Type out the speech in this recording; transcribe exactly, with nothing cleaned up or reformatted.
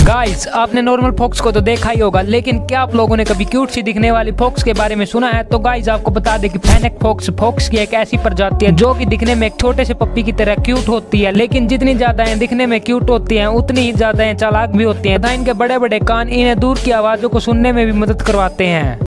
Guys, आपने normal fox को तो देखा ही होगा, लेकिन क्या आप लोगों ने कभी क्यूट सी दिखने वाली फॉक्स के बारे में सुना है? तो गाइस, आपको बता दें कि फेनेक फॉक्स फॉक्स की एक ऐसी प्रजाति है जो कि दिखने में एक छोटे से पप्पी की तरह क्यूट होती है, लेकिन जितनी ज्यादा है दिखने में क्यूट होती है उतनी ही ज्यादा चालाक भी होती है। इनके बड़े बड़े कान इन्हें दूर की आवाजों को सुनने में भी मदद करवाते हैं।